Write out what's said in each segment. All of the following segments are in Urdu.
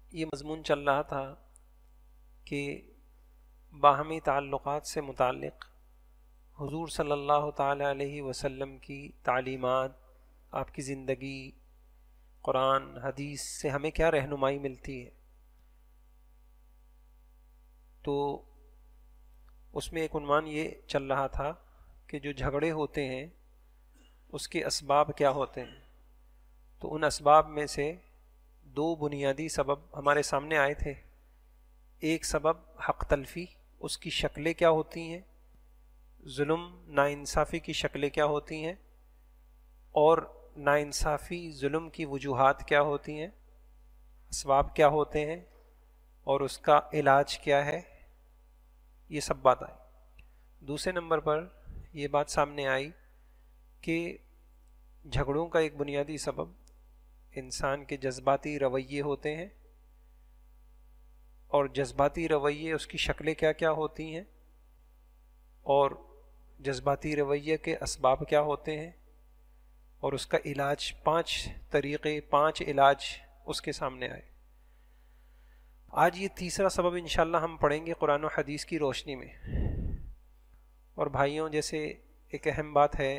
یہ مضمون چل رہا تھا کہ باہمی تعلقات سے متعلق حضور صلی اللہ تعالی علیہ وسلم کی تعلیمات، آپ کی زندگی، قرآن حدیث سے ہمیں کیا رہنمائی ملتی ہے۔ تو اس میں ایک عنوان یہ چل رہا تھا کہ جو جھگڑے ہوتے ہیں اس کے اسباب کیا ہوتے ہیں۔ تو ان اسباب میں سے دو بنیادی سبب ہمارے سامنے آئے تھے۔ ایک سبب حق تلفی، اس کی شکلیں کیا ہوتی ہیں، ظلم ناانصافی کی شکلیں کیا ہوتی ہیں، اور ناانصافی ظلم کی وجوہات کیا ہوتی ہیں، اسباب کیا ہوتے ہیں، اور اس کا علاج کیا ہے، یہ سب بات آئی۔ دوسرے نمبر پر یہ بات سامنے آئی کہ جھگڑوں کا ایک بنیادی سبب انسان کے جذباتی رویے ہوتے ہیں، اور جذباتی رویے اس کی شکلیں کیا کیا ہوتی ہیں، اور جذباتی رویے کے اسباب کیا ہوتے ہیں، اور اس کا علاج، 5 طریقے، 5 علاج اس کے سامنے آئے۔ آج یہ تیسرا سبب انشاءاللہ ہم پڑھیں گے قرآن و حدیث کی روشنی میں۔ اور بھائیوں، جیسے ایک اہم بات ہے،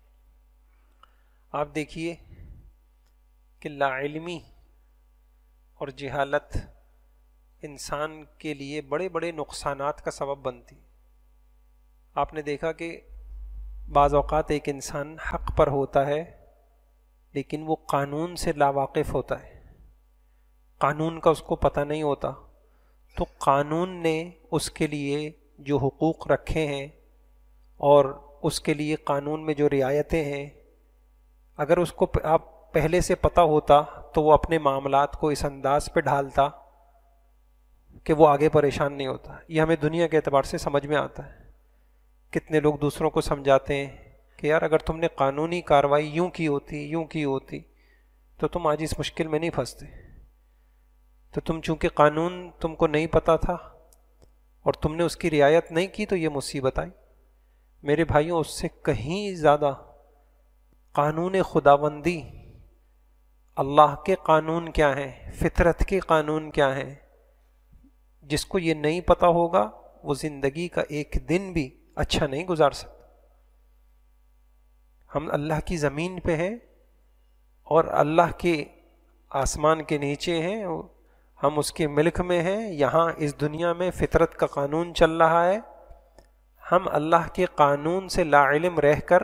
آپ دیکھیے کہ لا علمی اور جہالت انسان کے لیے بڑے بڑے نقصانات کا سبب بنتی۔ آپ نے دیکھا کہ بعض اوقات ایک انسان حق پر ہوتا ہے لیکن وہ قانون سے لاواقف ہوتا ہے، قانون کا اس کو پتہ نہیں ہوتا، تو قانون نے اس کے لیے جو حقوق رکھے ہیں اور اس کے لیے قانون میں جو رعایتیں ہیں، اگر اس کو آپ پہلے سے پتہ ہوتا تو وہ اپنے معاملات کو اس انداز پہ ڈھالتا کہ وہ آگے پریشان نہیں ہوتا۔ یہ ہمیں دنیا کے اعتبار سے سمجھ میں آتا ہے۔ کتنے لوگ دوسروں کو سمجھاتے ہیں کہ یار اگر تم نے قانونی کارروائی یوں کی ہوتی تو تم آج اس مشکل میں نہیں پھنستے۔ تو تم چونکہ قانون تم کو نہیں پتہ تھا اور تم نے اس کی رعایت نہیں کی تو یہ مصیبت آئی۔ میرے بھائیوں، اس سے کہیں زیادہ قانون خداوندی، اللہ کے قانون کیا ہیں، فطرت کے قانون کیا ہیں، جس کو یہ نہیں پتہ ہوگا وہ زندگی کا ایک دن بھی اچھا نہیں گزار سکتا۔ ہم اللہ کی زمین پہ ہیں اور اللہ کے آسمان کے نیچے ہیں، ہم اس کے ملک میں ہیں، یہاں اس دنیا میں فطرت کا قانون چل رہا ہے۔ ہم اللہ کے قانون سے لا علم رہ کر،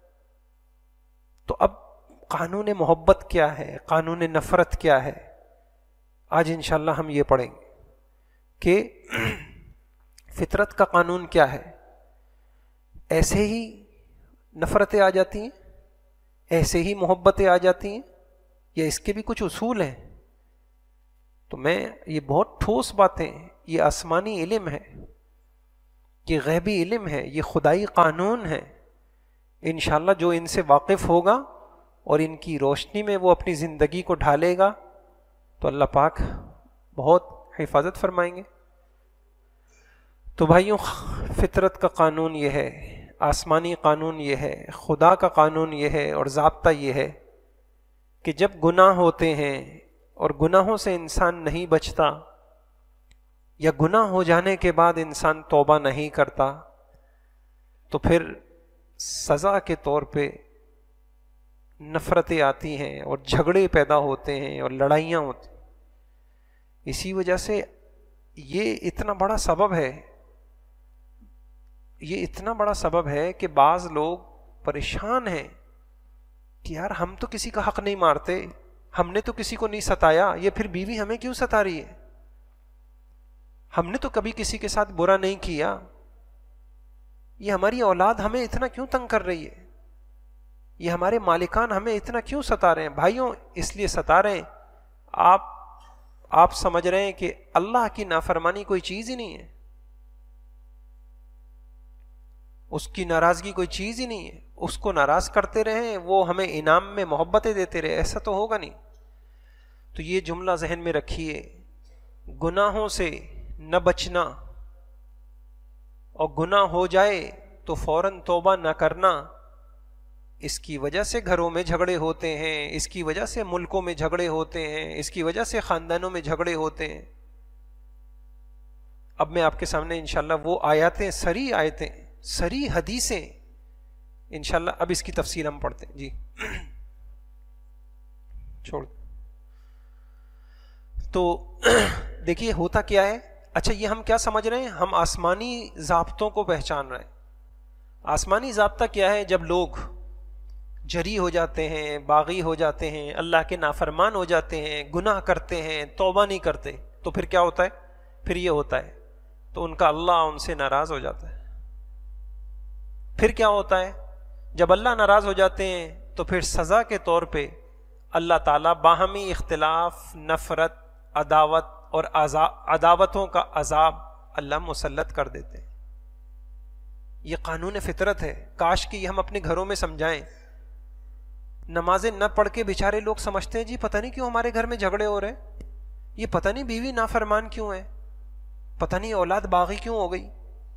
تو اب قانون محبت کیا ہے، قانون نفرت کیا ہے، آج انشاءاللہ ہم یہ پڑھیں گے کہ فطرت کا قانون کیا ہے۔ ایسے ہی نفرتیں آ جاتی ہیں، ایسے ہی محبتیں آ جاتی ہیں، یا اس کے بھی کچھ اصول ہیں؟ تو یہ بہت ٹھوس باتیں، یہ آسمانی علم ہے، یہ غیبی علم ہے، یہ خدائی قانون ہے۔ انشاءاللہ جو ان سے واقف ہوگا اور ان کی روشنی میں وہ اپنی زندگی کو ڈھالے گا تو اللہ پاک بہت حفاظت فرمائیں گے۔ تو بھائیوں، فطرت کا قانون یہ ہے، آسمانی قانون یہ ہے، خدا کا قانون یہ ہے، اور ضابطہ یہ ہے کہ جب گناہ ہوتے ہیں اور گناہوں سے انسان نہیں بچتا، یا گناہ ہو جانے کے بعد انسان توبہ نہیں کرتا، تو پھر سزا کے طور پہ نفرتیں آتی ہیں اور جھگڑے پیدا ہوتے ہیں اور لڑائیاں ہوتی ہیں۔ اسی وجہ سے یہ اتنا بڑا سبب ہے، یہ اتنا بڑا سبب ہے کہ بعض لوگ پریشان ہیں کہ یار ہم تو کسی کا حق نہیں مارتے، ہم نے تو کسی کو نہیں ستایا، یہ پھر بیوی ہمیں کیوں ستا رہی ہے؟ ہم نے تو کبھی کسی کے ساتھ برا نہیں کیا، یہ ہماری اولاد ہمیں اتنا کیوں تنگ کر رہی ہے، یہ ہمارے مالکان ہمیں اتنا کیوں ستا رہے ہیں؟ بھائیوں، اس لیے ستا رہے ہیں، آپ سمجھ رہے ہیں کہ اللہ کی نافرمانی کوئی چیز ہی نہیں ہے، اس کی ناراضگی کوئی چیز ہی نہیں ہے، اس کو ناراض کرتے رہیں، وہ ہمیں انعام میں محبتیں دیتے رہے، ایسا تو ہوگا نہیں۔ تو یہ جملہ ذہن میں رکھیے، گناہوں سے نہ بچنا اور گناہ ہو جائے تو فوراً توبہ نہ کرنا، اس کی وجہ سے گھروں میں جھگڑے ہوتے ہیں، اس کی وجہ سے ملکوں میں جھگڑے ہوتے ہیں، اس کی وجہ سے خاندانوں میں جھگڑے ہوتے ہیں۔ اب میں آپ کے سامنے انشاءاللہ وہ آیاتیں، سری حدیثیں انشاءاللہ اب اس کی تفصیل ہم پڑھتے ہیں۔ جی چھوڑ تو دیکھیے ہوتا کیا ہے۔ اچھا یہ ہم کیا سمجھ رہے ہیں؟ ہم آسمانی ضابطوں کو پہچان رہے ہیں۔ آسمانی ضابطہ کیا ہے؟ جب لوگ جری ہو جاتے ہیں، باغی ہو جاتے ہیں، اللہ کے نافرمان ہو جاتے ہیں، گناہ کرتے ہیں، توبہ نہیں کرتے، تو پھر کیا ہوتا ہے؟ پھر یہ ہوتا ہے تو ان کا اللہ ان سے ناراض ہو جاتا ہے۔ پھر کیا ہوتا ہے؟ جب اللہ ناراض ہو جاتے ہیں تو پھر سزا کے طور پہ اللہ تعالیٰ باہمی اختلاف، نفرت، عداوت اور عداوتوں کا عذاب اللہ مسلط کر دیتے ہیں۔ یہ قانون فطرت ہے، کاش کہ یہ ہم اپنے گھروں میں سمجھائیں۔ نمازیں نہ پڑھ کے بیچارے لوگ سمجھتے ہیں جی پتہ نہیں کیوں ہمارے گھر میں جھگڑے ہو رہے ہیں، یہ پتہ نہیں بیوی نافرمان کیوں ہے، پتہ نہیں اولاد باغی کیوں ہو گئی۔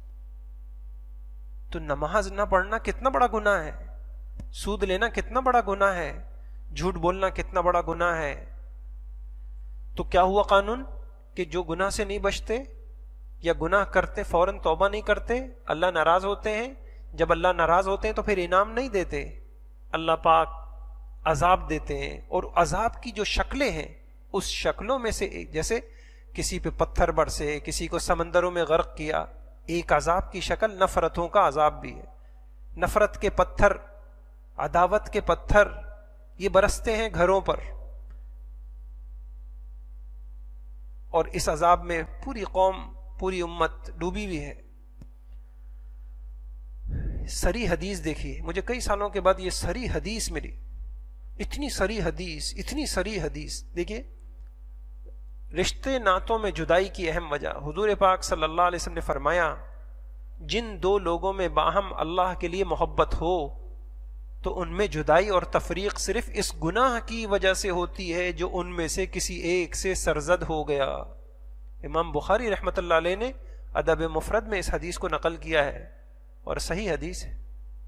تو نماز نہ پڑھنا کتنا بڑا گناہ ہے، سود لینا کتنا بڑا گناہ ہے، جھوٹ بولنا کتنا بڑا گناہ ہے۔ تو کیا ہوا قانون کہ جو گناہ سے نہیں بچتے یا گناہ کرتے فوراً توبہ نہیں کرتے، اللہ ناراض ہوتے ہیں۔ جب اللہ ناراض ہوتے ہیں تو پھر انعام نہیں دیتے، اللہ پاک عذاب دیتے ہیں۔ اور عذاب کی جو شکلیں ہیں اس شکلوں میں سے جیسے کسی پہ پتھر برسے، کسی کو سمندروں میں غرق کیا، ایک عذاب کی شکل نفرتوں کا عذاب بھی ہے۔ نفرت کے پتھر، عداوت کے پتھر یہ برستے ہیں گھروں پر، اور اس عذاب میں پوری قوم، پوری امت ڈوبی ہوئی ہے۔ سری حدیث دیکھیے، مجھے کئی سالوں کے بعد یہ سری حدیث ملی، اتنی سری حدیث دیکھیے۔ رشتے ناتوں میں جدائی کی اہم وجہ، حضور پاک صلی اللہ علیہ وسلم نے فرمایا جن دو لوگوں میں باہم اللہ کے لیے محبت ہو تو ان میں جدائی اور تفریق صرف اس گناہ کی وجہ سے ہوتی ہے جو ان میں سے کسی ایک سے سرزد ہو گیا۔ امام بخاری رحمۃ اللہ علیہ نے ادب مفرد میں اس حدیث کو نقل کیا ہے اور صحیح حدیث ہے۔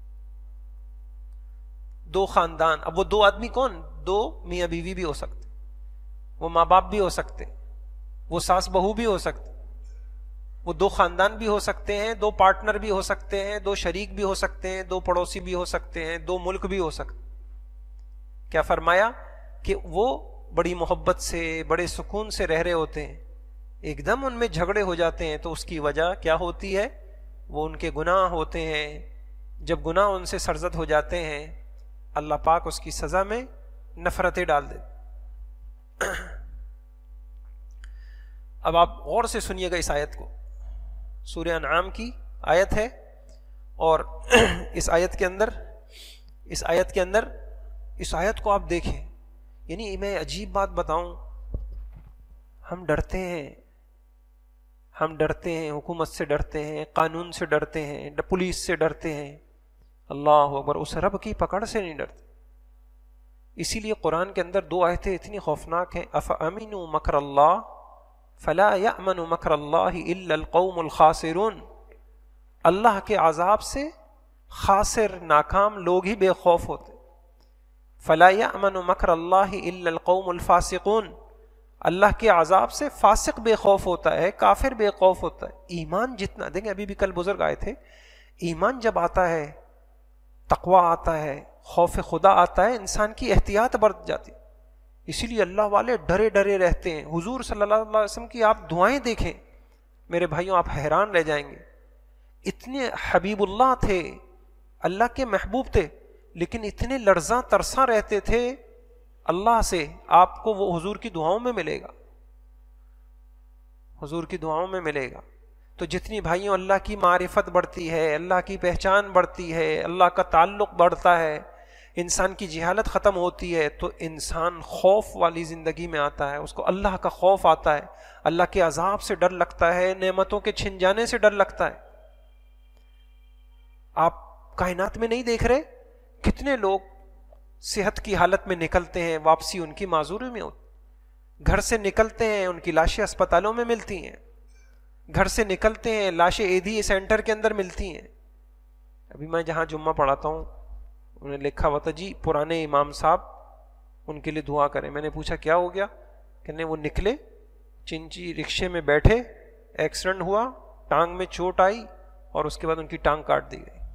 دو خاندان، اب وہ دو آدمی کون؟ دو میاں بیوی بھی ہو سکتے، وہ ماں باپ بھی ہو سکتے، وہ ساس بہو بھی ہو سکتے، وہ دو خاندان بھی ہو سکتے ہیں، دو پارٹنر بھی ہو سکتے ہیں، دو شریک بھی ہو سکتے ہیں، دو پڑوسی بھی ہو سکتے ہیں، دو ملک بھی ہو سکتے۔ کیا فرمایا کہ وہ بڑی محبت سے، بڑے سکون سے رہ رہے ہوتے ہیں، ایک دم ان میں جھگڑے ہو جاتے ہیں تو اس کی وجہ کیا ہوتی ہے؟ وہ ان کے گناہ ہوتے ہیں۔ جب گناہ ان سے سرزد ہو جاتے ہیں اللہ پاک اس کی سزا میں نفرتیں ڈال دیتے۔ اب آپ غور سے سنیے گا اس آیت کو، سورہ انعام کی آیت ہے، اور اس آیت کے اندر اس آیت کو آپ دیکھیں۔ یعنی میں عجیب بات بتاؤں، ہم ڈرتے ہیں حکومت سے ڈرتے ہیں، قانون سے ڈرتے ہیں، پولیس سے ڈرتے ہیں، اللہ اکبر اس رب کی پکڑ سے نہیں ڈرتے۔ اسی لیے قرآن کے اندر دو آیتیں اتنی خوفناک ہیں، افامنوا مکر اللہ فلا یأمن مکر اللہ الا القوم الخاسرون۔ اللہ کے عذاب سے خاسر، ناکام لوگ ہی بے خوف ہوتے۔ فلا یأمن مکر اللہ الا القوم الفاسقون، اللہ کے عذاب سے فاسق بے خوف ہوتا ہے، کافر بے خوف ہوتا ہے۔ ایمان جتنا، دیکھیں ابھی بھی کل بزرگ آئے تھے، ایمان جب آتا ہے، تقوی آتا ہے، خوف خدا آتا ہے، انسان کی احتیاط بڑھ جاتی۔ اسی لیے اللہ والے ڈرے ڈرے رہتے ہیں۔ حضور صلی اللہ علیہ وسلم کی آپ دعائیں دیکھیں میرے بھائیوں، آپ حیران رہ جائیں گے۔ اتنے حبیب اللہ تھے، اللہ کے محبوب تھے، لیکن اتنے لرزاں ترساں رہتے تھے اللہ سے۔ آپ کو وہ حضور کی دعاؤں میں ملے گا، حضور کی دعاؤں میں ملے گا۔ تو جتنی بھائیوں اللہ کی معرفت بڑھتی ہے، اللہ کی پہچان بڑھتی ہے، اللہ کا تعلق بڑھتا ہے، انسان کی جہالت ختم ہوتی ہے، تو انسان خوف والی زندگی میں آتا ہے، اس کو اللہ کا خوف آتا ہے، اللہ کے عذاب سے ڈر لگتا ہے، نعمتوں کے چھن جانے سے ڈر لگتا ہے۔ آپ کائنات میں نہیں دیکھ رہے کتنے لوگ صحت کی حالت میں نکلتے ہیں، واپسی ان کی معذوری میں ہوتی، گھر سے نکلتے ہیں ان کی لاشیں اسپتالوں میں ملتی ہیں، گھر سے نکلتے ہیں لاشیں ایدھی سینٹر کے اندر ملتی ہیں۔ ابھی میں جہاں جمعہ پڑھاتا ہوں انہیں لکھا ہوا تھا جی پرانے امام صاحب ان کے لیے دعا کریں. میں نے پوچھا کیا ہو گیا؟ کہنے وہ نکلے چنچی رکشے میں بیٹھے, ایکسیڈنٹ ہوا, ٹانگ میں چوٹ آئی اور اس کے بعد ان کی ٹانگ کاٹ دی گئی.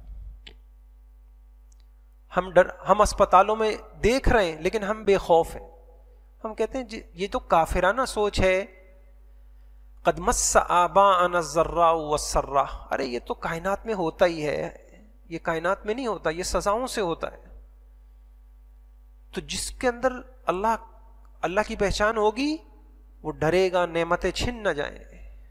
ہم اسپتالوں میں دیکھ رہے ہیں لیکن ہم بے خوف ہیں. ہم کہتے ہیں جی یہ تو کافرانہ سوچ ہے. قد مس آباءنا الضراء والسراء, ارے یہ تو کائنات میں ہوتا ہی ہے, یہ کائنات میں نہیں ہوتا, یہ سزاؤں سے ہوتا ہے. تو جس کے اندر اللہ کی پہچان ہوگی وہ ڈرے گا نعمتیں چھن نہ جائیں,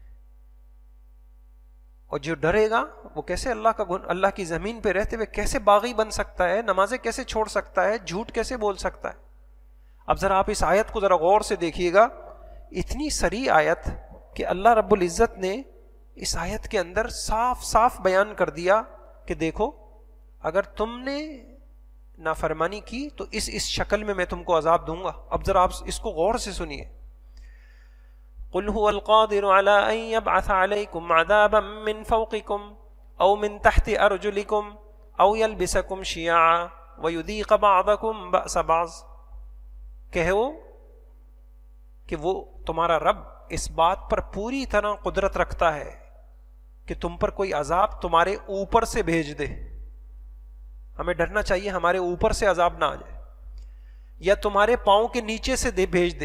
اور جو ڈرے گا وہ کیسے اللہ کی زمین پہ رہتے ہوئے کیسے باغی بن سکتا ہے, نمازیں کیسے چھوڑ سکتا ہے, جھوٹ کیسے بول سکتا ہے. اب ذرا آپ اس آیت کو ذرا غور سے دیکھیے گا, اتنی صریح آیت کہ اللہ رب العزت نے اس آیت کے اندر صاف صاف بیان کر دیا کہ دیکھو اگر تم نے نافرمانی کی تو اس شکل میں تم کو عذاب دوں گا. اب ذرا آپ اس کو غور سے سنیے. قل هو القادر على ان يبعث عليكم عذابا من فوقكم او من تحت ارجلكم او يلبسكم شيعا ويذيق بعضكم بأس بعض. کہو کہ وہ تمہارا رب اس بات پر پوری طرح قدرت رکھتا ہے کہ تم پر کوئی عذاب تمہارے اوپر سے بھیج دے. ہمیں ڈرنا چاہیے ہمارے اوپر سے عذاب نہ آ جائے, یا تمہارے پاؤں کے نیچے سے بھیج دے.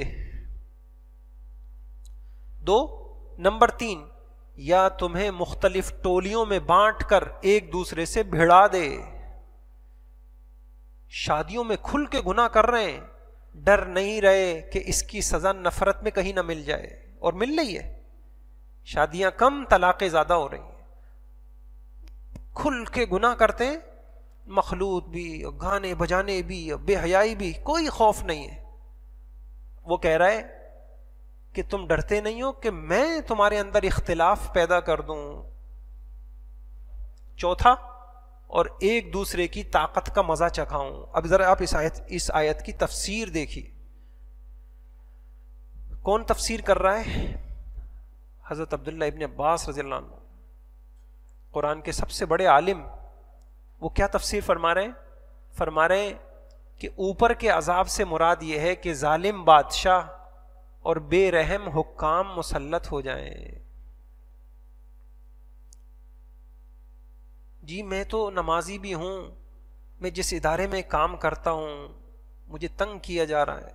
2 نمبر 3 یا تمہیں مختلف ٹولیوں میں بانٹ کر ایک دوسرے سے بھڑا دے. شادیوں میں کھل کے گناہ کر رہے ہیں, ڈر نہیں رہے کہ اس کی سزا نفرت میں کہیں نہ مل جائے, اور مل رہی ہے. شادیاں کم, طلاقیں زیادہ ہو رہی ہیں. کھل کے گناہ کرتے ہیں, مخلوط بھی, گانے بجانے بھی, بے حیائی بھی, کوئی خوف نہیں ہے. وہ کہہ رہا ہے کہ تم ڈرتے نہیں ہو کہ میں تمہارے اندر اختلاف پیدا کر دوں. 4 اور ایک دوسرے کی طاقت کا مزہ چکھاؤں. اب ذرا آپ اس آیت کی تفسیر دیکھیے. کون تفسیر کر رہا ہے؟ حضرت عبداللہ ابن عباس رضی اللہ عنہ, قرآن کے سب سے بڑے عالم. وہ کیا تفسیر فرما رہے ہیں؟ فرما رہے ہیں کہ اوپر کے عذاب سے مراد یہ ہے کہ ظالم بادشاہ اور بے رحم حکام مسلط ہو جائیں. جی میں تو نمازی بھی ہوں, میں جس ادارے میں کام کرتا ہوں مجھے تنگ کیا جا رہا ہے.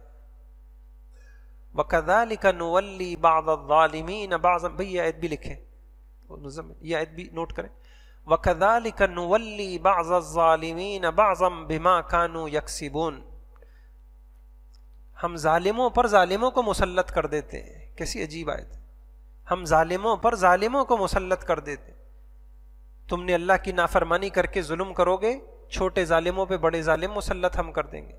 وَكَذَلِكَ نُوَلِّي بَعْضَ الظَّالِمِينَ بَعْضًا, بھئی یہ آیت بھی لکھیں, یہ آیت بھی نوٹ کریں. وَكَذَلِكَ نُوَلِّي بَعْضَ الظَّالِمِينَ بَعْضًا بِمَا كَانُوا يَكْسِبُونَ. ہم ظالموں پر ظالموں کو مسلط کر دیتے ہیں. کیسی عجیب آیت. ہم ظالموں پر ظالموں کو مسلط کر دیتے. تم نے اللہ کی نافرمانی کر کے ظلم کرو گے, چھوٹے ظالموں پہ بڑے ظالم مسلط ہم کر دیں گے.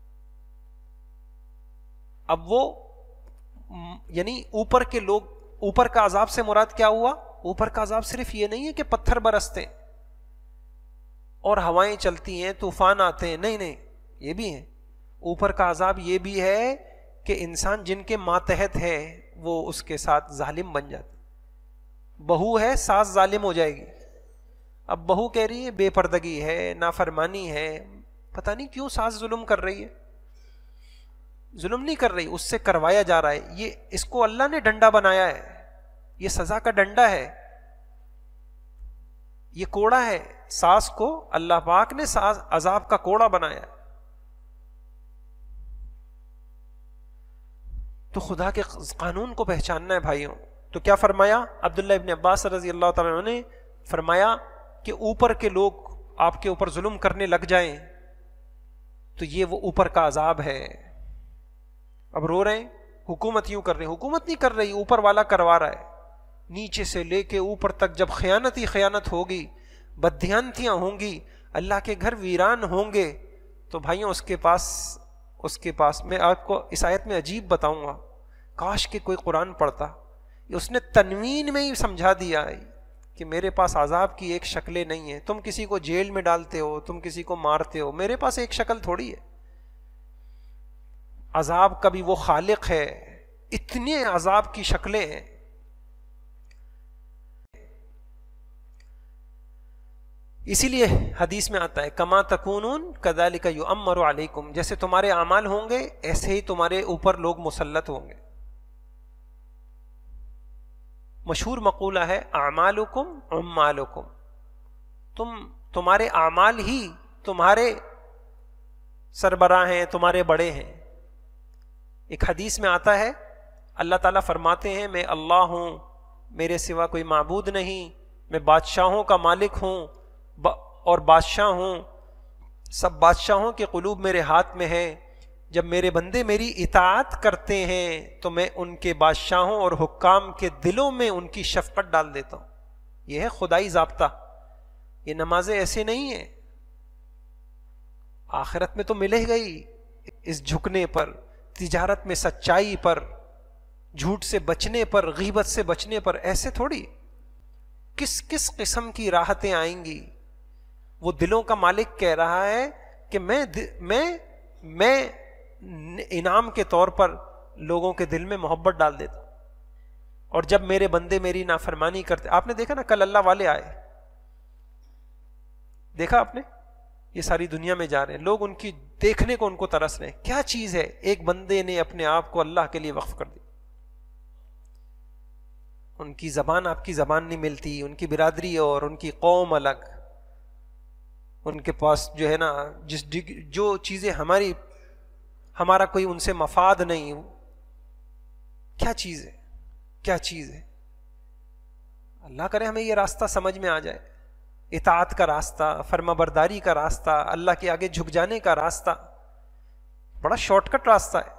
اب وہ یعنی اوپر کے لوگ, اوپر کا عذاب سے مراد کیا ہوا؟ اوپر کا عذاب صرف یہ نہیں ہے کہ پتھر برستے اور ہوائیں چلتی ہیں, طوفان آتے ہیں, نہیں, یہ بھی ہے. اوپر کا عذاب یہ بھی ہے کہ انسان جن کے ماتحت ہے وہ اس کے ساتھ ظالم بن جاتا. بہو ہے, ساس ظالم ہو جائے گی. اب بہو کہہ رہی ہے بے پردگی ہے, نافرمانی ہے, پتہ نہیں کیوں ساس ظلم کر رہی ہے. ظلم نہیں کر رہی, اس سے کروایا جا رہا ہے. یہ اس کو اللہ نے ڈنڈا بنایا ہے, یہ سزا کا ڈنڈا ہے, یہ کوڑا ہے. ساس کو اللہ پاک نے عذاب کا کوڑا بنایا ہے. تو خدا کے قانون کو پہچاننا ہے بھائیوں. تو کیا فرمایا عبداللہ ابن عباس رضی اللہ تعالیٰ عنہ نے؟ فرمایا کہ اوپر کے لوگ آپ کے اوپر ظلم کرنے لگ جائیں تو یہ وہ اوپر کا عذاب ہے. اب رو رہے ہیں, حکومت یوں کر رہی, حکومت نہیں کر رہی, اوپر والا کروا رہا ہے. نیچے سے لے کے اوپر تک جب خیانت ہی خیانت ہوگی, بددھیانتیاں ہوں گی, اللہ کے گھر ویران ہوں گے, تو بھائیوں اس کے پاس میں آپ کو اس آیت میں عجیب بتاؤں گا, کاش کہ کوئی قرآن پڑھتا. اس نے تنوین میں ہی سمجھا دیا ہے کہ میرے پاس عذاب کی ایک شکلیں نہیں ہیں. تم کسی کو جیل میں ڈالتے ہو, تم کسی کو مارتے ہو, میرے پاس ایک شکل تھوڑی ہے. عذاب کا بھی وہ خالق ہے, اتنے عذاب کی شکلیں ہیں. اسی لیے حدیث میں آتا ہے کما تکونون کذالک یؤمر علیکم، جیسے تمہارے اعمال ہوں گے ایسے ہی تمہارے اوپر لوگ مسلط ہوں گے. مشہور مقولہ ہے اعمالکم عمالکم، تمہارے اعمال ہی تمہارے سربراہ ہیں، تمہارے بڑے ہیں. ایک حدیث میں آتا ہے اللہ تعالیٰ فرماتے ہیں میں اللہ ہوں، میرے سوا کوئی معبود نہیں، میں بادشاہوں کا مالک ہوں اور بادشاہ ہوں، سب بادشاہوں کے قلوب میرے ہاتھ میں ہے. جب میرے بندے میری اطاعت کرتے ہیں تو میں ان کے بادشاہوں اور حکام کے دلوں میں ان کی شفقت ڈال دیتا ہوں. یہ ہے خدائی ضابطہ. یہ نمازیں ایسے نہیں ہیں، آخرت میں تو ملے گئی اس جھکنے پر، تجارت میں سچائی پر، جھوٹ سے بچنے پر، غیبت سے بچنے پر. ایسے تھوڑی کس کس قسم کی راحتیں آئیں گی. وہ دلوں کا مالک کہہ رہا ہے کہ میں انعام کے طور پر لوگوں کے دل میں محبت ڈال دیتا ہوں. اور جب میرے بندے میری نافرمانی کرتے، آپ نے دیکھا نا کل اللہ والے آئے، دیکھا آپ نے، یہ ساری دنیا میں جا رہے ہیں لوگ، ان کی دیکھنے کو ان کو ترس رہے ہیں. کیا چیز ہے؟ ایک بندے نے اپنے آپ کو اللہ کے لیے وقف کر دی. ان کی زبان آپ کی زبان نہیں ملتی، ان کی برادری اور ان کی قوم الگ، ان کے پاس جو ہے نا جو چیزیں ہمارا کوئی ان سے مفاد نہیں. کیا چیز ہے، کیا چیز ہے؟ اللہ کرے ہمیں یہ راستہ سمجھ میں آ جائے، اطاعت کا راستہ، فرما برداری کا راستہ، اللہ کے آگے جھک جانے کا راستہ. بڑا شارٹ کٹ راستہ ہے.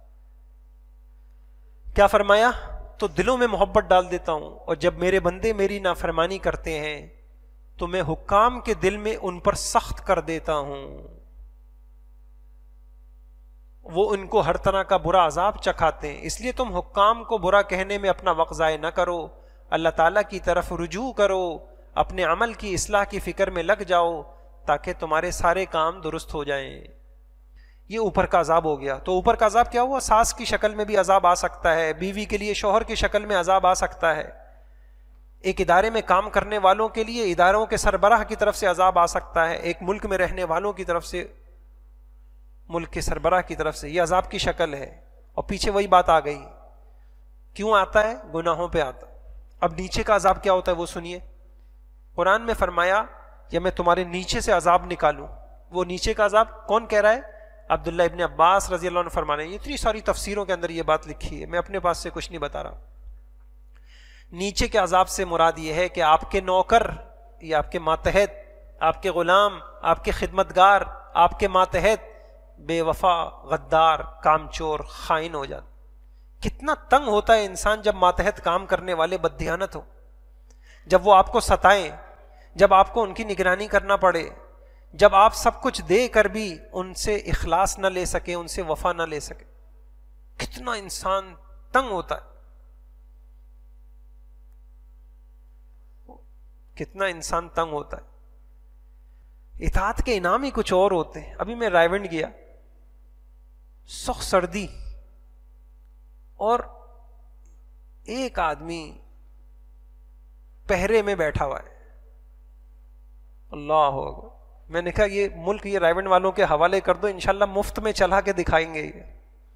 کیا فرمایا؟ تو دلوں میں محبت ڈال دیتا ہوں، اور جب میرے بندے میری نافرمانی کرتے ہیں تو میں حکام کے دل میں ان پر سخت کر دیتا ہوں. وہ ان کو ہر طرح کا برا عذاب چکھاتے ہیں. اس لیے تم حکام کو برا کہنے میں اپنا وقت ضائع نہ کرو، اللہ تعالیٰ کی طرف رجوع کرو، اپنے عمل کی اصلاح کی فکر میں لگ جاؤ تاکہ تمہارے سارے کام درست ہو جائیں. یہ اوپر کا عذاب ہو گیا. تو اوپر کا عذاب کیا ہوا؟ ساس کی شکل میں بھی عذاب آ سکتا ہے، بیوی کے لیے شوہر کی شکل میں عذاب آ سکتا ہے، ایک ادارے میں کام کرنے والوں کے لیے اداروں کے سربراہ کی طرف سے عذاب آ سکتا ہے، ایک ملک میں رہنے والوں کی طرف سے، ملک کے سربراہ کی طرف سے. یہ عذاب کی شکل ہے. اور پیچھے وہی بات آ گئی، کیوں آتا ہے؟ گناہوں پہ آتا. اب نیچے کا عذاب کیا ہوتا ہے وہ سنیے. قرآن میں فرمایا یا میں تمہارے نیچے سے عذاب نکالوں. وہ نیچے کا عذاب کون کہہ رہا ہے؟ عبداللہ ابن عباس رضی اللہ عنہ فرما رہے ہیں. یہ اتنی ساری تفسیروں کے اندر یہ بات لکھی ہے، میں اپنے پاس سے کچھ نہیں بتا رہا. نیچے کے عذاب سے مراد یہ ہے کہ آپ کے نوکر یا آپ کے ماتحت، آپ کے غلام، آپ کے خدمتگار، آپ کے ماتحت بے وفا، غدار، کامچور، خائن ہو جاتا. کتنا تنگ ہوتا ہے انسان جب ماتحت کام کرنے والے بددیانت ہو، جب وہ آپ کو ستائیں، جب آپ کو ان کی نگرانی کرنا پڑے، جب آپ سب کچھ دے کر بھی ان سے اخلاص نہ لے سکے، ان سے وفا نہ لے سکے. کتنا انسان تنگ ہوتا ہے، کتنا انسان تنگ ہوتا ہے. اطاعت کے انعام ہی کچھ اور ہوتے ہیں. ابھی میں رائیونڈ گیا، سخت سردی، اور ایک آدمی پہرے میں بیٹھا ہوا ہے. اللہ اکبر. میں نے کہا یہ ملک یہ رائیونڈ والوں کے حوالے کر دو، انشاءاللہ مفت میں چلا کے دکھائیں گے. یہ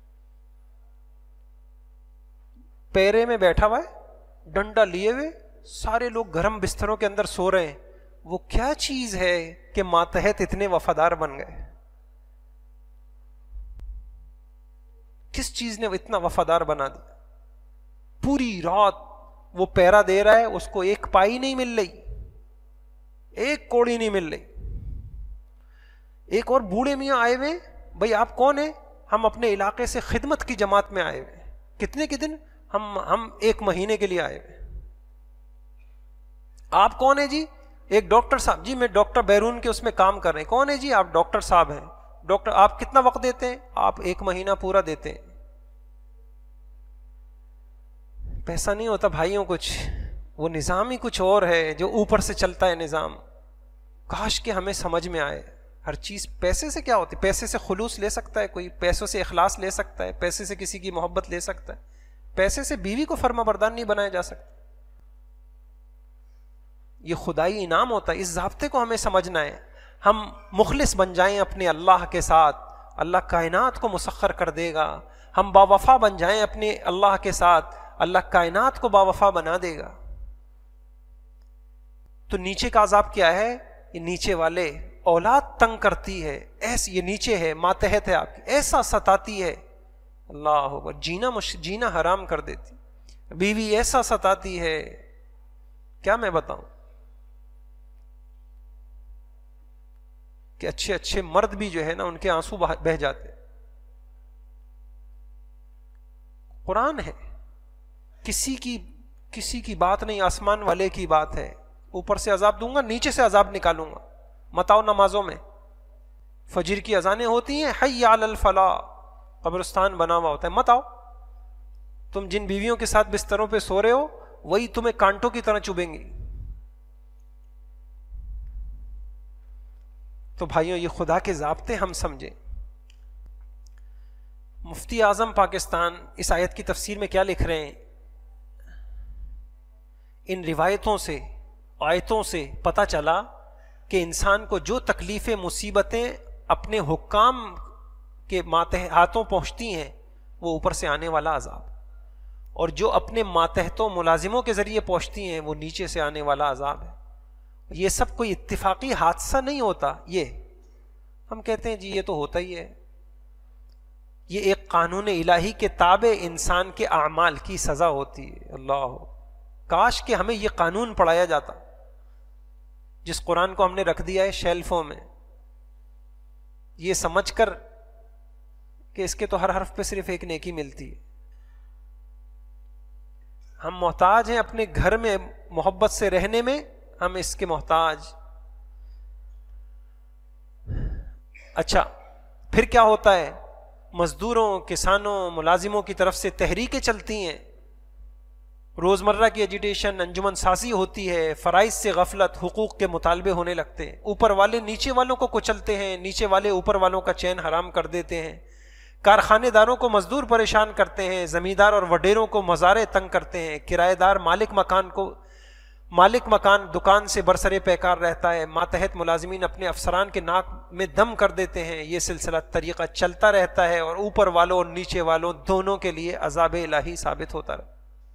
پہرے میں بیٹھا ہوا ہے، ڈنڈا لیے ہوئے، سارے لوگ گرم بستروں کے اندر سو رہے ہیں. وہ کیا چیز ہے کہ ماتحت اتنے وفادار بن گئے؟ کس چیز نے اتنا وفادار بنا دیا؟ پوری رات وہ پہرا دے رہا ہے، اس کو ایک پائی نہیں مل رہی، ایک کوڑی نہیں مل رہی. ایک اور بوڑھے میاں آئے ہوئے، بھائی آپ کون ہیں؟ ہم اپنے علاقے سے خدمت کی جماعت میں آئے ہوئے. کتنے کے دن؟ ہم 1 مہینے کے لیے آئے ہوئے. آپ کون ہیں جی؟ ایک ڈاکٹر صاحب. جی میں ڈاکٹر بیرون کے اس میں کام کر رہے ہیں. کون ہے جی؟ آپ ڈاکٹر صاحب ہیں. ڈاکٹر آپ کتنا وقت دیتے ہیں؟ آپ 1 مہینہ پورا دیتے ہیں. پیسہ نہیں ہوتا بھائیوں کچھ، وہ نظام ہی کچھ اور ہے جو اوپر سے چلتا ہے نظام. کاش کہ ہمیں سمجھ میں آئے. ہر چیز پیسے سے کیا ہوتی ہے؟ پیسے سے خلوص لے سکتا ہے کوئی، پیسوں سے اخلاص لے سکتا ہے، پیسے سے کسی کی محبت لے سکتا ہے، پیسے سے بیوی کو فرما بردار نہیں بنایا جا سکتا. یہ خدائی انعام ہوتا ہے. اس ضابطے کو ہمیں سمجھنا ہے. ہم مخلص بن جائیں اپنے اللہ کے ساتھ, اللہ کائنات کو مسخر کر دے گا. ہم باوفا بن جائیں اپنے اللہ کے ساتھ, اللہ کائنات کو باوفا بنا دے گا. تو نیچے کا عذاب کیا ہے؟ یہ نیچے والے اولاد تنگ کرتی ہے, ایسی یہ نیچے ہے, ماتحت ہے آپ کی, ایسا ستاتی ہے, اللہ اکبر, جینا حرام کر دیتی, بیوی ایسا ستاتی ہے, کیا میں بتاؤں کہ اچھے اچھے مرد بھی جو ہے نا ان کے آنسو بہہ جاتے. قرآن ہے, کسی کی بات نہیں, آسمان والے کی بات ہے. اوپر سے عذاب دوں گا, نیچے سے عذاب نکالوں گا. متاؤ نمازوں میں فجر کی اذانیں ہوتی ہیں, حی علی الفلاح, قبرستان بنا ہوا ہوتا ہے, مت آؤ. تم جن بیویوں کے ساتھ بستروں پہ سو رہے ہو وہی تمہیں کانٹوں کی طرح چبھیں گی. تو بھائیوں, یہ خدا کے ضابطے ہم سمجھیں. مفتی اعظم پاکستان اس آیت کی تفسیر میں کیا لکھ رہے ہیں؟ ان روایتوں سے, آیتوں سے پتہ چلا کہ انسان کو جو تکلیفیں, مصیبتیں اپنے حکام کے ماتحتوں پہنچتی ہیں وہ اوپر سے آنے والا عذاب, اور جو اپنے ماتحتوں ملازموں کے ذریعے پہنچتی ہیں وہ نیچے سے آنے والا عذاب ہے. یہ سب کوئی اتفاقی حادثہ نہیں ہوتا. یہ ہم کہتے ہیں جی یہ تو ہوتا ہی ہے. یہ ایک قانون الہی کے تابع انسان کے اعمال کی سزا ہوتی ہے. اللہ, کاش کہ ہمیں یہ قانون پڑھایا جاتا, جس قرآن کو ہم نے رکھ دیا ہے شیلفوں میں, یہ سمجھ کر کہ اس کے تو ہر حرف پہ صرف ایک نیکی ملتی ہے. ہم محتاج ہیں اپنے گھر میں محبت سے رہنے میں, ہم اس کے محتاج. اچھا, پھر کیا ہوتا ہے؟ مزدوروں, کسانوں, ملازموں کی طرف سے تحریکیں چلتی ہیں, روزمرہ کی ایجیٹیشن, انجمن سازی ہوتی ہے, فرائض سے غفلت, حقوق کے مطالبے ہونے لگتے ہیں. اوپر والے نیچے والوں کو کچلتے ہیں, نیچے والے اوپر والوں کا چین حرام کر دیتے ہیں. کارخانے داروں کو مزدور پریشان کرتے ہیں, زمیندار اور وڈیروں کو مزارے تنگ کرتے ہیں, کرایہ دار مالک مکان دکان سے برسرے پیکار رہتا ہے, ماتحت ملازمین اپنے افسران کے ناک میں دم کر دیتے ہیں. یہ سلسلہ طریقہ چلتا رہتا ہے, اور اوپر والوں اور نیچے والوں دونوں کے لیے عذاب الہی ثابت ہوتا رہا.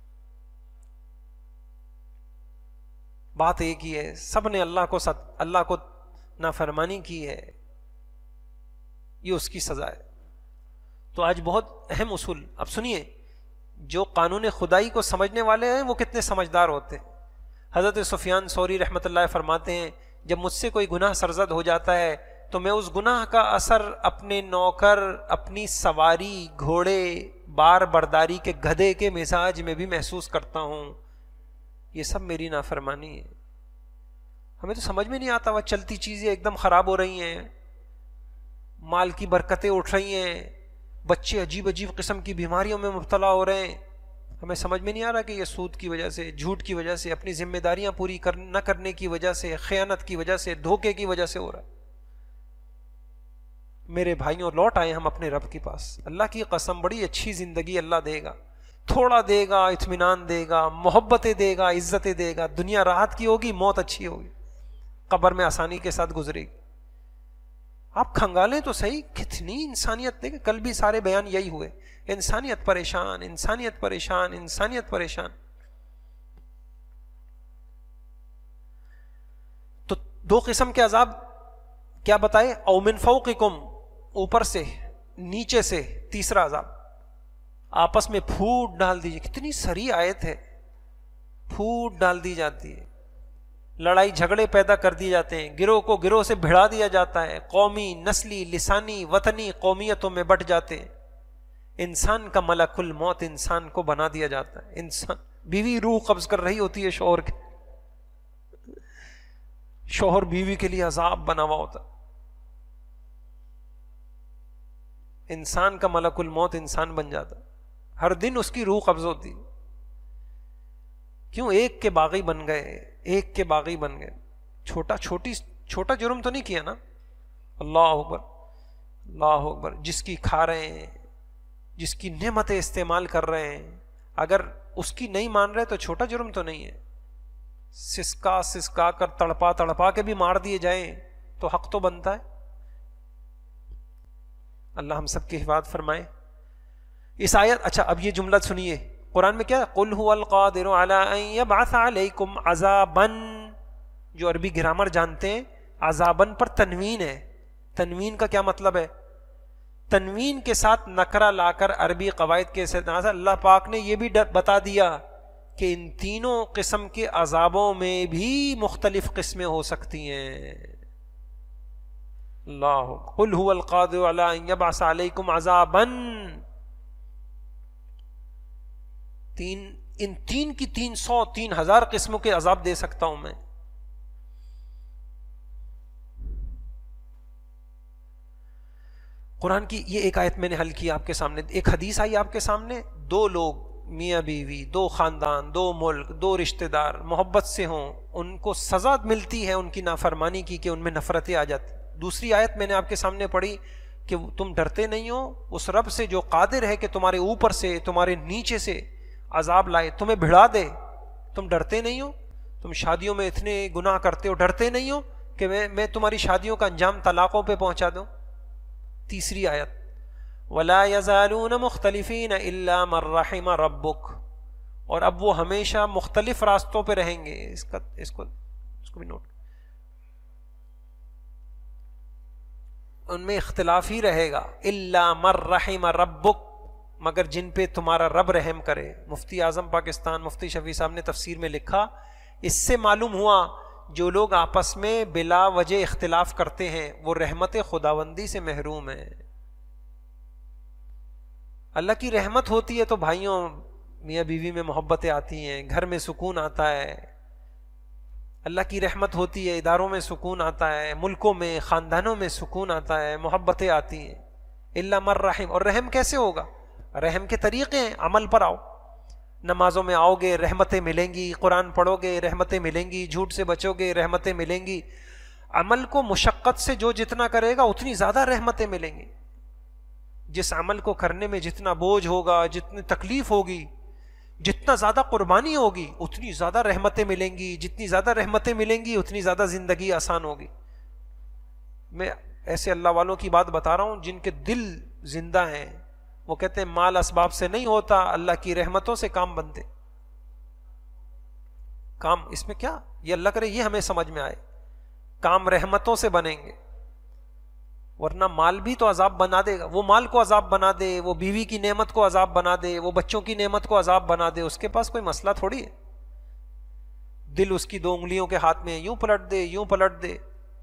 بات ایک ہی ہے, سب نے اللہ کو نافرمانی کی ہے, یہ اس کی سزا ہے. تو آج بہت اہم اصول, اب سنیے, جو قانون خدائی کو سمجھنے والے ہیں وہ کتنے سمجھدار ہوتے ہیں. حضرت سفیان ثوری رحمۃ اللہ فرماتے ہیں, جب مجھ سے کوئی گناہ سرزد ہو جاتا ہے تو میں اس گناہ کا اثر اپنے نوکر, اپنی سواری, گھوڑے, بار برداری کے گدھے کے مزاج میں بھی محسوس کرتا ہوں. یہ سب میری نافرمانی ہے. ہمیں تو سمجھ میں نہیں آتا, وہ چلتی چیزیں ایک دم خراب ہو رہی ہیں, مال کی برکتیں اٹھ رہی ہیں, بچے عجیب قسم کی بیماریوں میں مبتلا ہو رہے ہیں. ہمیں سمجھ میں نہیں آ رہا کہ یہ سود کی وجہ سے, جھوٹ کی وجہ سے, اپنی ذمہ داریاں پوری نہ کرنے کی وجہ سے, خیانت کی وجہ سے, دھوکے کی وجہ سے ہو رہا ہے. میرے بھائیوں, لوٹ آئے ہم اپنے رب کے پاس. اللہ کی قسم, بڑی اچھی زندگی اللہ دے گا, تھوڑا دے گا, اطمینان دے گا, محبتیں دے گا, عزتیں دے گا. دنیا راحت کی ہوگی, موت اچھی ہوگی, قبر میں آسانی کے ساتھ گزرے گی. آپ کھنگالیں تو صحیح, کتنی انسانیت دیکھیں. کل بھی سارے بیان یہی ہوئے, انسانیت پریشان, انسانیت پریشان, انسانیت پریشان. تو دو قسم کے عذاب کیا بتائے؟ او من فوقکم, اوپر سے, نیچے سے. تیسرا عذاب آپس میں پھوٹ ڈال دیجیے. کتنی سری آیت ہے, پھوٹ ڈال دی جاتی ہے, لڑائی جھگڑے پیدا کر دیے جاتے ہیں, گروہ کو گروہ سے بھڑا دیا جاتا ہے, قومی, نسلی, لسانی, وطنی قومیتوں میں بٹ جاتے ہیں. انسان کا ملک الموت انسان کو بنا دیا جاتا ہے. انسان, بیوی روح قبض کر رہی ہوتی ہے شوہر کے, شوہر بیوی کے لیے عذاب بنا ہوا ہوتا. انسان کا ملک الموت انسان بن جاتا, ہر دن اس کی روح قبض ہوتی. کیوں؟ ایک کے باغی بن گئے, ایک کے باغی بن گئے. چھوٹا جرم تو نہیں کیا نا. اللہ اکبر, اللہ اکبر. جس کی کھا رہے ہیں, جس کی نعمتیں استعمال کر رہے ہیں, اگر اس کی نہیں مان رہے تو چھوٹا جرم تو نہیں ہے. سسکا سسکا کر تڑپا تڑپا کے بھی مار دیے جائیں تو حق تو بنتا ہے. اللہ ہم سب کی حفاظت فرمائے. اس آیت, اچھا اب یہ جملہ سنیے قرآن میں کیا ہے, قل هو القادر علی ان یبعث علیکم عذابا, جو عربی گرامر جانتے ہیں عذابن پر تنوین ہے. تنوین کا کیا مطلب ہے؟ تنوین کے ساتھ نکرہ لا کر عربی قواعد کے ساتھ اللہ پاک نے یہ بھی بتا دیا کہ ان تینوں قسم کے عذابوں میں بھی مختلف قسمیں ہو سکتی ہیں. اللہ, قل هو القادر علی ان یبعث علیکم عذابا, ان تین کی 300-3000 قسموں کے عذاب دے سکتا ہوں میں. قرآن کی یہ ایک آیت میں نے حل کی آپ کے سامنے. ایک حدیث آئی آپ کے سامنے, دو لوگ میاں بیوی, دو خاندان, دو ملک, دو رشتہ دار محبت سے ہوں, ان کو سزا ملتی ہے ان کی نافرمانی کی کہ ان میں نفرتیں آ جاتی. دوسری آیت میں نے آپ کے سامنے پڑھی کہ تم ڈرتے نہیں ہو اس رب سے جو قادر ہے کہ تمہارے اوپر سے تمہارے نیچے سے عذاب لائے, تمہیں بھڑا دے, تم ڈرتے نہیں ہو. تم شادیوں میں اتنے گناہ کرتے ہو, ڈرتے نہیں ہو کہ میں تمہاری شادیوں کا انجام طلاقوں پہ پہنچا دوں. تیسری آیت, وَلَا يَزَالُونَ مُخْتَلِفِينَ إِلَّا مَنْ رَحِمَ رَبُّكَ, اور اب وہ ہمیشہ مختلف راستوں پہ رہیں گے. اس کو بھی نوٹ, ان میں اختلاف ہی رہے گا. إِلَّا مَنْ رَحِمَ رَبُّكَ, مگر جن پہ تمہارا رب رحم کرے. مفتی اعظم پاکستان مفتی شفیع صاحب نے تفسیر میں لکھا, اس سے معلوم ہوا جو لوگ آپس میں بلا وجہ اختلاف کرتے ہیں وہ رحمت خداوندی سے محروم ہیں. اللہ کی رحمت ہوتی ہے تو بھائیوں میاں بیوی میں محبتیں آتی ہیں, گھر میں سکون آتا ہے. اللہ کی رحمت ہوتی ہے, اداروں میں سکون آتا ہے, ملکوں میں خاندانوں میں سکون آتا ہے, محبتیں آتی ہیں. الا من رحم, اور رحم کیسے ہوگا؟ رحم کے طریقے ہیں, عمل پر آؤ. نمازوں میں آؤ گے رحمتیں ملیں گی, قرآن پڑھو گے رحمتیں ملیں گی, جھوٹ سے بچو گے رحمتیں ملیں گی. عمل کو مشقت سے جو جتنا کرے گا اتنی زیادہ رحمتیں ملیں گی. جس عمل کو کرنے میں جتنا بوجھ ہوگا, جتنی تکلیف ہوگی, جتنا زیادہ قربانی ہوگی اتنی زیادہ رحمتیں ملیں گی. جتنی زیادہ رحمتیں ملیں گی اتنی زیادہ زندگی آسان ہوگی. میں ایسے اللہ والوں کی بات بتا رہا ہوں جن کے دل زندہ ہیں. وہ کہتے ہیں مال اسباب سے نہیں ہوتا, اللہ کی رحمتوں سے کام بنتے. کام اس میں کیا, یہ اللہ کرے یہ ہمیں سمجھ میں آئے, کام رحمتوں سے بنیں گے. ورنہ مال بھی تو عذاب بنا دے گا. وہ مال کو عذاب بنا دے, وہ بیوی کی نعمت کو عذاب بنا دے, وہ بچوں کی نعمت کو عذاب بنا دے, اس کے پاس کوئی مسئلہ تھوڑی ہے. دل اس کی 2 انگلیوں کے ہاتھ میں یوں پلٹ دے یوں پلٹ دے.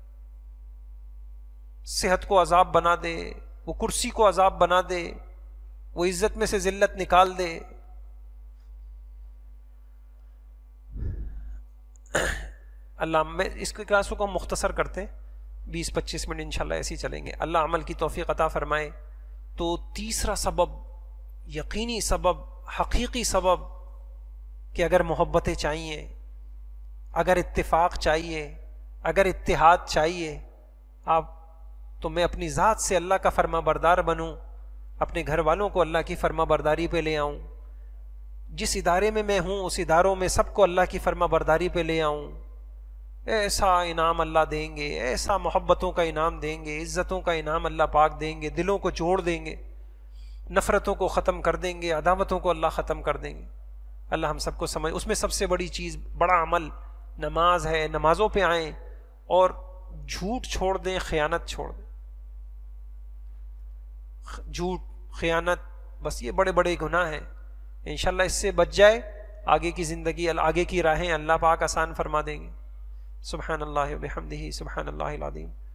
صحت کو عذاب بنا دے, وہ کرسی کو عذاب بنا دے, وہ عزت میں سے ذلت نکال دے. اللہ, میں اس کی کلاسوں کو مختصر کرتے 20-25 منٹ انشاءاللہ ایسے ہی چلیں گے. اللہ عمل کی توفیق عطا فرمائے. تو تیسرا سبب, یقینی سبب, حقیقی سبب کہ اگر محبتیں چاہیے, اگر اتفاق چاہیے, اگر اتحاد چاہیے, تو میں اپنی ذات سے اللہ کا فرما بردار بنوں, اپنے گھر والوں کو اللہ کی فرما برداری پہ لے آؤں. جس ادارے میں ہوں اس اداروں میں سب کو اللہ کی فرما برداری پہ لے آؤں. ایسا انعام اللہ دیں گے, ایسا محبتوں کا انعام دیں گے, عزتوں کا انعام اللہ پاک دیں گے, دلوں کو جوڑ دیں گے, نفرتوں کو ختم کر دیں گے, عداوتوں کو اللہ ختم کر دیں گے. اللہ ہم سب کو سمجھ. اس میں سب سے بڑی چیز, بڑا عمل نماز ہے. نمازوں پہ آئیں اور جھوٹ چھوڑ دیں, خیانت چھوڑ دیں. جھوٹ, خیانت, بس یہ بڑے بڑے گناہ ہیں. انشاءاللہ اس سے بچ جائے, آگے کی زندگی, آگے کی راہیں اللہ پاک آسان فرما دیں گے. سبحان اللہ و بحمدہ, سبحان اللہ العظیم.